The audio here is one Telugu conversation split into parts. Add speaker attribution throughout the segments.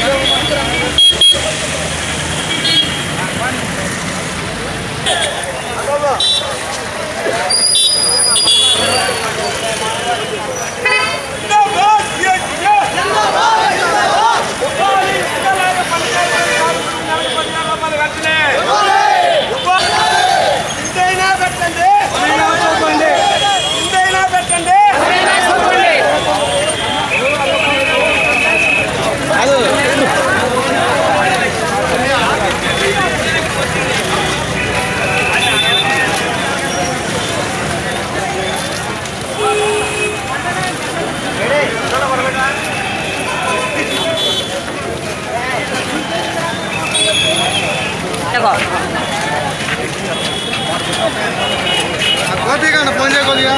Speaker 1: फोन दिया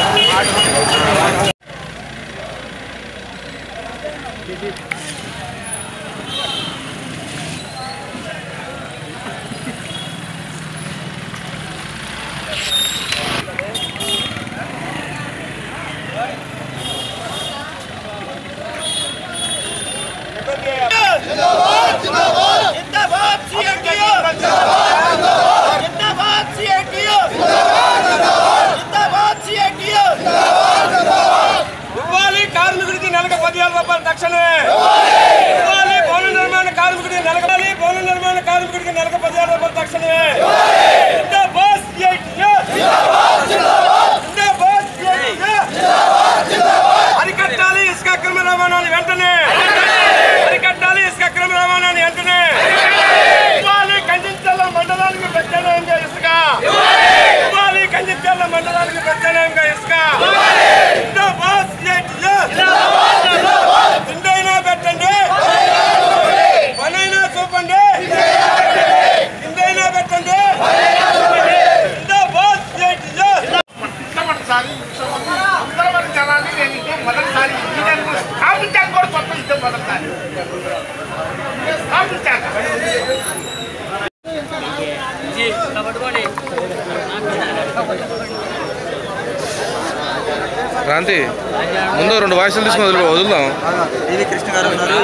Speaker 1: క్రాంతి ముందు రెండు వాయిస్లు తీసుకుని వదులుదాం.
Speaker 2: ఇది కృష్ణ గారు ఉన్నారు.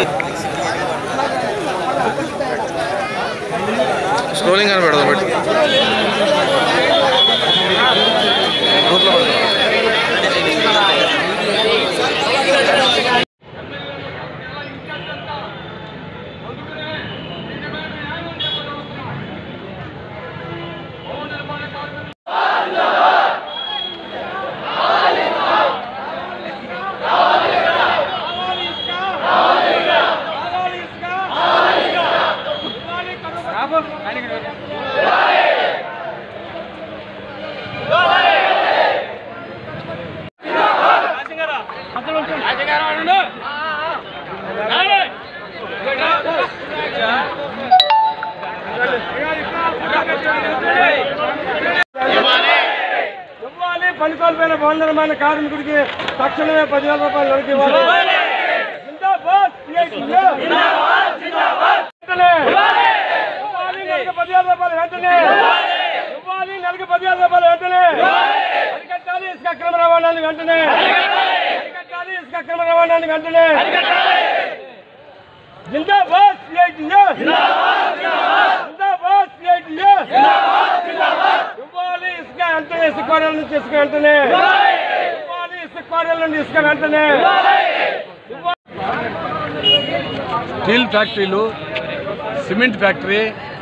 Speaker 1: స్క్రోలింగ్ అని పెడదాం బట్టి గ్రూప్లో పెడదాం.
Speaker 3: పనికోల్పోయిన భవన నిర్మాణ కార్మికుడికి తక్షణమే 10,000 రూపాయలు నరికి ఇవ్వాలి. జిందాబాద్ నెలకు 10,000 రూపాయలు వెంటనే ఇవ్వాలి. నెలకు 10,000 రూపాయలు వెంటనే అరికట్టాలి. ఇసుక అక్రమ రవాణాన్ని వెంటనే అరికట్టాలి. ఇసుక అక్రమ రవాణాన్ని వెంటనే జిందాబాద్ జిందాబాద్ ఇవ్వాలి. ఇసుక వెంటనే ఇసుక క్వారీల నుంచి ఇసుక వెంటనే ఇవ్వాలి. ఇసుక క్వారీల నుండి ఇసుక వెంటనే
Speaker 4: స్టీల్ ఫ్యాక్టరీలు, సిమెంట్ ఫ్యాక్టరీ,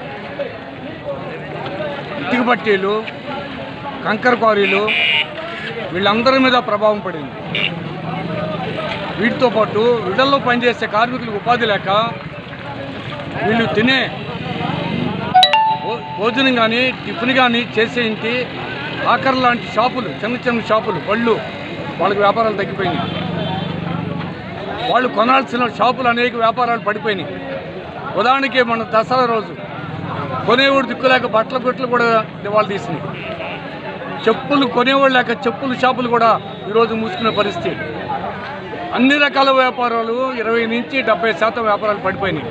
Speaker 4: ఇటుక బట్టీలు, కంకర క్వారీలు వీళ్ళందరి మీద ప్రభావం పడింది. వీటితో పాటు విడల్లో పనిచేసే కార్మికులకు ఉపాధి లేక వీళ్ళు తినే భోజనం కానీ టిఫిన్ కానీ చేసే ఇంటి ఆఖరి లాంటి షాపులు, చిన్న చిన్న షాపులు, బళ్ళు వాళ్ళకి వ్యాపారాలు తగ్గిపోయినాయి. వాళ్ళు కొనాల్సిన షాపులు అనేక వ్యాపారాలు పడిపోయినాయి. ఉదాహరణకి మన దసరా రోజు కొనేవాడు దిక్కులేక బట్టల కొట్లు కూడా దివాళా తీసినాయి. చెప్పులు కొనేవాళ్ళు లేక చెప్పులు షాపులు కూడా ఈరోజు మూసుకునే పరిస్థితి. అన్ని రకాల వ్యాపారాలు 20 నుంచి 70% వ్యాపారాలు పడిపోయినాయి.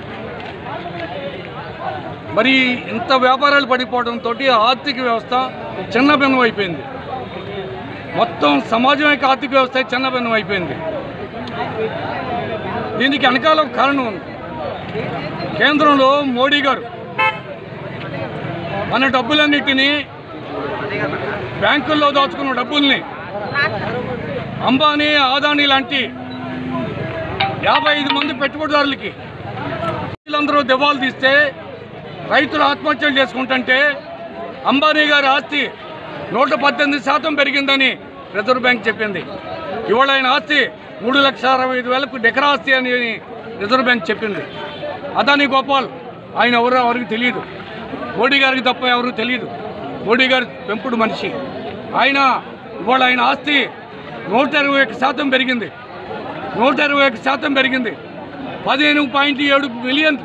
Speaker 4: మరి ఇంత వ్యాపారాలు పడిపోవడంతో ఆర్థిక వ్యవస్థ చిన్నభిన్నం అయిపోయింది. మొత్తం సమాజం యొక్క ఆర్థిక వ్యవస్థ చిన్నభిన్నం అయిపోయింది. దీనికి వెనకాల ఒక కారణం ఉంది. కేంద్రంలో మోడీ గారు మన డబ్బులన్నిటినీ బ్యాంకుల్లో దాచుకున్న డబ్బుల్ని అంబానీ అదానీ లాంటి 55 మంది పెట్టుబడిదారులకి వీళ్ళందరూ దివాలు తీస్తే రైతులు ఆత్మహత్యలు చేసుకుంటుంటే అంబానీ గారి ఆస్తి 118% పెరిగిందని రిజర్వ్ బ్యాంక్ చెప్పింది. ఇవాళ ఆయన ఆస్తి 3,65,000కు డెకరా ఆస్తి అని రిజర్వ్ బ్యాంక్ చెప్పింది. అదానీ గోపాల్ ఆయన ఎవరికి తెలియదు, మోడీ గారికి తప్ప ఎవరు తెలియదు. మోడీ గారు పెంపుడు మనిషి. ఇవాళ ఆయన ఆస్తి 121% పెరిగింది. 121% పెరిగింది. $15.7 బిలియన్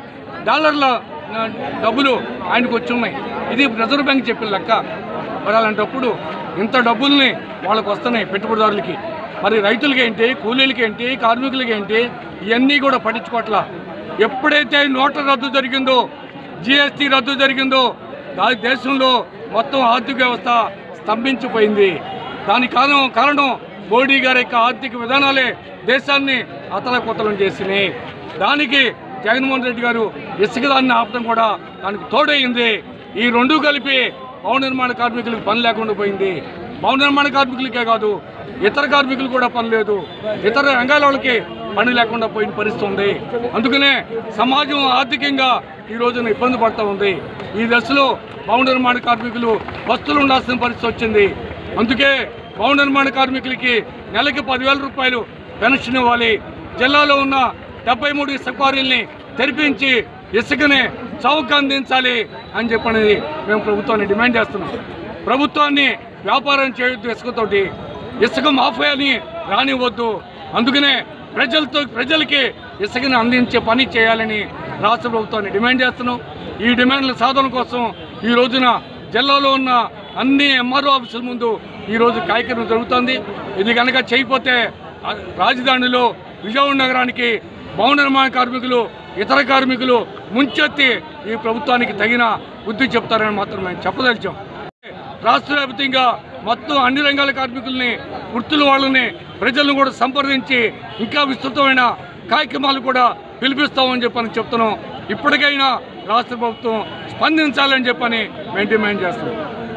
Speaker 4: డబ్బులు ఆయనకు వచ్చి ఉన్నాయి. ఇది రిజర్వ్ బ్యాంక్ చెప్పిన లెక్క. మరి అలాంటప్పుడు ఇంత డబ్బుల్ని వాళ్ళకు వస్తున్నాయి పెట్టుబడిదారులకి. మరి రైతులకి ఏంటి, కూలీలకి ఏంటి, కార్మికులకి ఏంటి, ఇవన్నీ కూడా పట్టించుకోవట్లా. ఎప్పుడైతే నోట్ల రద్దు జరిగిందో, GST రద్దు జరిగిందో దేశంలో మొత్తం ఆర్థిక వ్యవస్థ స్తంభించిపోయింది. దానికి కారణం మోడీ గారి యొక్క ఆర్థిక విధానాలే దేశాన్ని అతలకుతలం చేసినాయి. దానికి జగన్మోహన్ రెడ్డి గారు ఇసుక దాన్ని ఆపడం కూడా దానికి తోడైంది. ఈ రెండు కలిపి భవన నిర్మాణ కార్మికులకు పని లేకుండా పోయింది. భవన నిర్మాణ కార్మికులకే కాదు, ఇతర కార్మికులు కూడా పని లేదు. ఇతర రంగాల వాళ్ళకి పని లేకుండా పోయిన పరిస్థితి ఉంది. అందుకనే సమాజం ఆర్థికంగా ఈ రోజున ఇబ్బంది పడుతూ ఉంది. ఈ దశలో భవన నిర్మాణ కార్మికులు వస్తువులు ఉండాల్సిన పరిస్థితి వచ్చింది. అందుకే భవన నిర్మాణ కార్మికులకి నెలకి 10,000 రూపాయలు పెన్షన్ ఇవ్వాలి. జిల్లాలో ఉన్న 73 ఇసుక క్వారీల్ని తెరిపించి ఇసుకని చౌక అందించాలి అని చెప్పని మేము ప్రభుత్వాన్ని డిమాండ్ చేస్తున్నాం. ప్రభుత్వాన్ని వ్యాపారం చేయొద్దు, ఇసుకతోటి ఇసుక మాఫియాని రానివ్వద్దు. అందుకనే ప్రజలకి ఇసుకని అందించే పని చేయాలని రాష్ట్ర ప్రభుత్వాన్ని డిమాండ్ చేస్తున్నాం. ఈ డిమాండ్ల సాధన కోసం ఈ రోజున జిల్లాలో ఉన్న అన్ని MRO ఆఫీసుల ముందు ఈరోజు కార్యక్రమం జరుగుతుంది. ఇది కనుక చేయకపోతే రాజధానిలో విజయవాడ నగరానికి భవన నిర్మాణ కార్మికులు, ఇతర కార్మికులు ముంచెత్తి ఈ ప్రభుత్వానికి తగిన బుద్ధి చెప్తారని మాత్రం మేము చెప్పదలిచాం. రాష్ట్ర వ్యాప్తంగా మొత్తం అన్ని రంగాల కార్మికుల్ని, వృత్తుల వాళ్ళని, ప్రజలను కూడా సంప్రదించి ఇంకా విస్తృతమైన కార్యక్రమాలు కూడా పిలిపిస్తామని చెప్పని చెప్తున్నాం. ఇప్పటికైనా రాష్ట్ర ప్రభుత్వం స్పందించాలని చెప్పని మేము డిమాండ్ చేస్తున్నాం.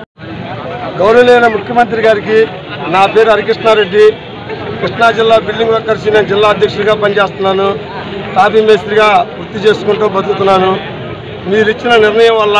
Speaker 5: గౌరవనీయ ముఖ్యమంత్రి గారికి నా పేరు హరికృష్ణారెడ్డి, కృష్ణా జిల్లా బిల్డింగ్ వర్కర్స్ నేను జిల్లా అధ్యక్షుడిగా పనిచేస్తున్నాను. టాపీ మేస్త్రిగా వృత్తి చేసుకుంటూ బతుకుతున్నాను. మీరు ఇచ్చిన నిర్ణయం వల్ల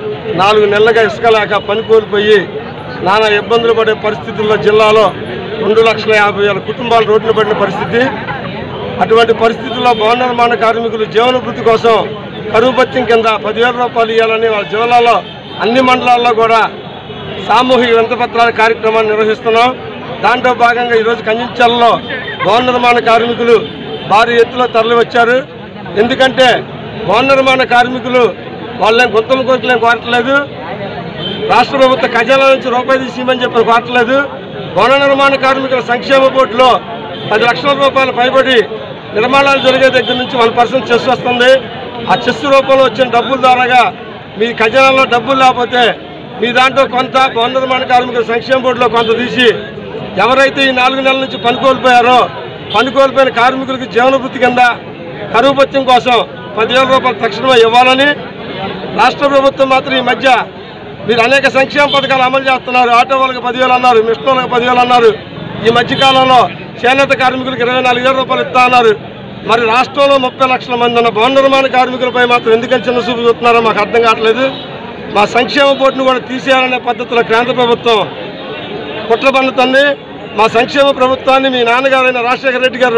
Speaker 5: 4 నెలలుగా ఇసుక లేక పని కోల్పోయి నానా ఇబ్బందులు పడే పరిస్థితుల్లో జిల్లాలో 2,50,000 కుటుంబాలు రోడ్డున పడిన పరిస్థితి. అటువంటి పరిస్థితుల్లో భవన నిర్మాణ కార్మికులు జీవనోపాధి కోసం కరువు భత్యం కింద 10,000 రూపాయలు ఇవ్వాలని వాళ్ళ జిల్లాలో అన్ని మండలాల్లో కూడా సామూహిక వినతిపత్రాల కార్యక్రమాన్ని నిర్వహిస్తున్నాం. దాంట్లో భాగంగా ఈరోజు కంచెంచల్లో భవన నిర్మాణ కార్మికులు భారీ ఎత్తులో తరలి వచ్చారు. ఎందుకంటే భవన నిర్మాణ కార్మికులు వాళ్ళని గుంతల కోరికలేం కోరట్లేదు, రాష్ట్ర ప్రభుత్వ ఖజానా నుంచి రూపాయి తీసిమని చెప్పి కోరట్లేదు. భవన నిర్మాణ కార్మికుల సంక్షేమ బోర్డులో 10 లక్షల రూపాయలు పైబడి నిర్మాణాలు జరిగే దగ్గర నుంచి 1% చెస్ వస్తుంది. ఆ చెస్ రూపంలో వచ్చిన డబ్బుల ద్వారాగా మీ ఖజానాలో డబ్బులు లేకపోతే మీ దాంట్లో కొంత భవన నిర్మాణ కార్మికుల సంక్షేమ బోర్డులో కొంత తీసి ఎవరైతే ఈ 4 నెలల నుంచి పని కోల్పోయారో పని కోల్పోయిన కార్మికులకి జీవనభృతి కింద కరువు భత్యం కోసం 10,000 రూపాయలు తక్షణమే ఇవ్వాలని, రాష్ట్ర ప్రభుత్వం మాత్రం ఈ మధ్య మీరు అనేక సంక్షేమ పథకాలు అమలు చేస్తున్నారు. ఆటో వాళ్ళకి 10,000 అన్నారు, మిషన్ వాళ్ళకి 10,000 అన్నారు. ఈ మధ్యకాలంలో చేనేత కార్మికులకు 24,000 రూపాయలు ఇస్తా అన్నారు. మరి రాష్ట్రంలో 30 లక్షల మంది ఉన్న భవన నిర్మాణ కార్మికులపై మాత్రం ఎందుకని చిన్న చూపు చూస్తున్నారో మాకు అర్థం కావట్లేదు. మా సంక్షేమ బోర్డును కూడా తీసేయాలనే పద్ధతిలో కేంద్ర ప్రభుత్వం కుట్ర పన్నుతుంది. మా సంక్షేమ ప్రభుత్వాన్ని మీ నాన్నగారైన రాజశేఖర రెడ్డి గారు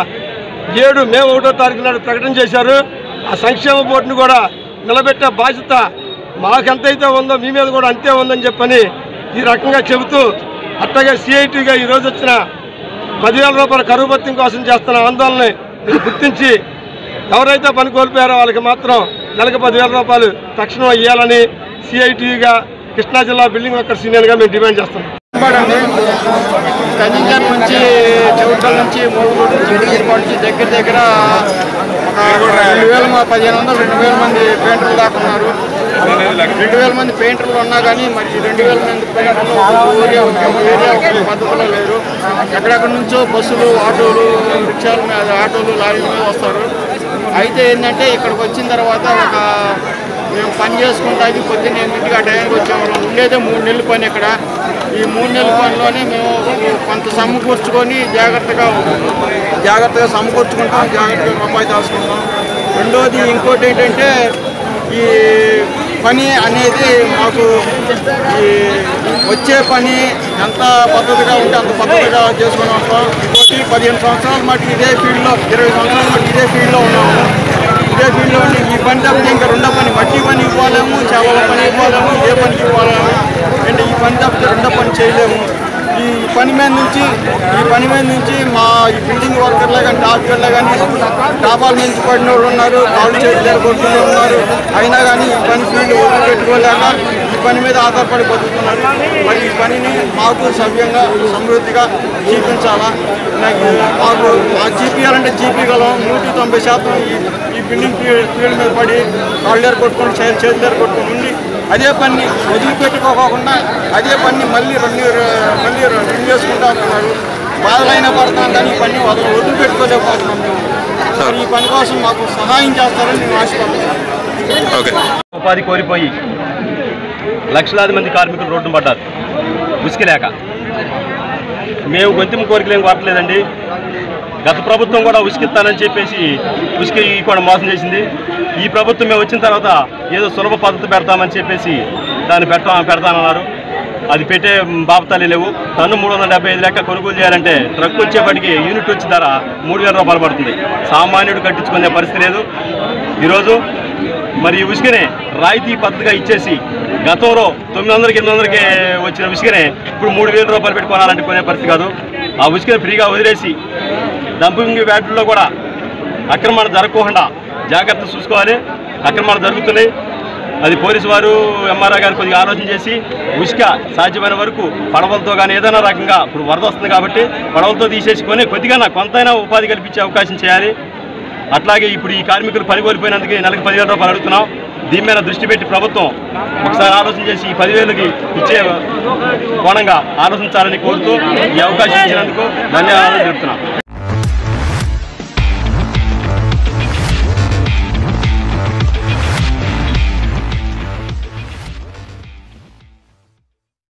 Speaker 5: 2007 మే 1వ తారీఖు నాడు ప్రకటన చేశారు. ఆ సంక్షేమ బోర్డును కూడా నిలబెట్టే బాధ్యత మాకెంతైతే ఉందో మీ మీద కూడా అంతే ఉందని చెప్పని ఈ రకంగా చెబుతూ, అట్టగా CITగా ఈరోజు వచ్చిన 10,000 రూపాయల కరువు భత్యం కోసం చేస్తున్న ఆందోళనని మీరు గుర్తించి ఎవరైతే పని కోల్పోయారో వాళ్ళకి మాత్రం నెలకు 10,000 రూపాయలు తక్షణం ఇవ్వాలని CITగా కృష్ణా జిల్లా బిల్డింగ్ వర్కర్స్ యూనియన్గా మేము డిమాండ్ చేస్తున్నాం.
Speaker 6: కంచెంచల్ నుంచి చెవుటల్ నుంచి మోగులూరు నుంచి దగ్గర 2,000 1,500 2,000 మంది పెయింటర్లు దాకా ఉన్నారు. 2,000 మంది పెయింటర్లు ఉన్నా కానీ మరి 2,000 మంది పెయింటర్లు ఏరియా పద్ధతిలో లేరు. ఎక్కడెక్కడి నుంచో బస్సులు, ఆటోలు, రిక్షాల మీద, ఆటోలు, లారీల మీద వస్తారు. అయితే ఏంటంటే ఇక్కడికి వచ్చిన తర్వాత మేము పని చేసుకుంటాకి పొద్దున్న 8 ఆ టైంకి వచ్చాము. ఉండేదే 3 నెలల పని. ఇక్కడ ఈ 3 నెలల పనిలోనే మేము కొంత సమకూర్చుకొని జాగ్రత్తగా సమకూర్చుకుంటాం, జాగ్రత్తగా రూపాయి దాచుకుంటాం. రెండోది ఇంకోటి ఏంటంటే ఈ పని అనేది మాకు ఈ వచ్చే పని ఎంత పద్ధతిగా ఉంటే అంత పద్ధతిగా చేసుకుని వస్తాం. ఇంకోటి 15 సంవత్సరాల మటుకు ఇదే ఫీల్డ్లో, 20 సంవత్సరాల మటుకు ఇదే ఫీల్డ్లో ఉన్నాము. ఇదే ఫీల్డ్లో ఉండి ఈ పని తప్పితే ఇంకా రెండో పని, మట్టి పని ఇవ్వాలేము, చేపల పని ఇవ్వాలేము, ఏ పనికి ఇవ్వాలేము. అంటే ఈ పని తప్పితే రెండో పని చేయలేము. ఈ పని మీద నుంచి మా ఈ బిల్డింగ్ వర్కర్లే కానీ, డాక్టర్లే కానీ డాబాల నుంచి పడిన వాళ్ళు ఉన్నారు, కాళ్ళు చేతులు కొట్టుకునే ఉన్నారు. అయినా కానీ ఈ పని ఫీల్డ్ వదిలిపెట్టుకోలేక ఈ పని మీద ఆధారపడి బతుకుతున్నారు. మరి ఈ పనిని మాకు సవ్యంగా, సమృద్ధిగా చూపించాలా. మాకు చూపించాలంటే చూపించగలం. 190% ఈ బిల్డింగ్ ఫీల్డ్ మీద పడి కాళ్ళు కొట్టుకొని, చేతులు కొట్టుకొని ఉండి అదే పని వదిలిపెట్టుకోకుండా అదే పని మళ్ళీ రెండు చేసుకుంటూ ఉంటున్నారు. బాధలైనా పడతాం కానీ ఈ పని వదిలిపెట్టుకోలేకపోతున్నాం. మేము ఈ పని కోసం మాకు సహాయం చేస్తారని మేము ఆశపడుతున్నాం.
Speaker 7: ఉపాధి కోల్పోయి లక్షలాది మంది కార్మికులు రోడ్డున పడ్డారు ఉసుక లేక. మేము గొంతెమ్మ కోరికలు ఏం కోరట్లేదండి. గత ప్రభుత్వం కూడా ఉసుకిస్తానని చెప్పేసి ఉసుక కూడా మోసం చేసింది. ఈ ప్రభుత్వం మేము వచ్చిన తర్వాత ఏదో సులభ పద్ధతి పెడతామని చెప్పేసి దాన్ని పెడతానన్నారు. అది పెట్టే బాబతాలే లేవు. టన్ను 375 లెక్క కొనుగోలు చేయాలంటే ట్రక్ వచ్చేప్పటికి యూనిట్ వచ్చే ధర 3,000 రూపాయలు పడుతుంది. సామాన్యుడు కట్టించుకునే పరిస్థితి లేదు. ఈరోజు మరి ఈ ఉసుకనే రాయితీ పద్ధతిగా ఇచ్చేసి గతంలో 900, 800కి వచ్చిన ఉసుకనే ఇప్పుడు 3,000 రూపాయలు పెట్టి కొనాలంటే కొనే పరిస్థితి కాదు. ఆ ఉసుకని ఫ్రీగా వదిలేసి డంపింగ్ వ్యాటుల్లో కూడా అక్రమాలు జరగకుండా జాగ్రత్త చూసుకోవాలి. అక్రమాలు జరుగుతున్నాయి. అది పోలీసు వారు, ఎంఆర్ఐ గారు కొద్దిగా ఆలోచన చేసి ఉసుక సాధ్యమైన వరకు పడవలతో కానీ ఏదైనా రకంగా, ఇప్పుడు వరద వస్తుంది కాబట్టి పడవలతో తీసేసుకొని కొద్దిగా కొంతైనా ఉపాధి కల్పించే అవకాశం చేయాలి. అట్లాగే ఇప్పుడు ఈ కార్మికులు పని కోల్పోయినందుకు నెలకు 10,000 రూపాయలు అడుగుతున్నాం. దీని మీద దృష్టి పెట్టి ప్రభుత్వం ఒకసారి ఆలోచన చేసి ఈ 10,000కి ఇచ్చే కోణంగా ఆలోచించాలని కోరుతూ ఈ అవకాశం ఇచ్చినందుకు ధన్యవాదాలు చెప్తున్నాం.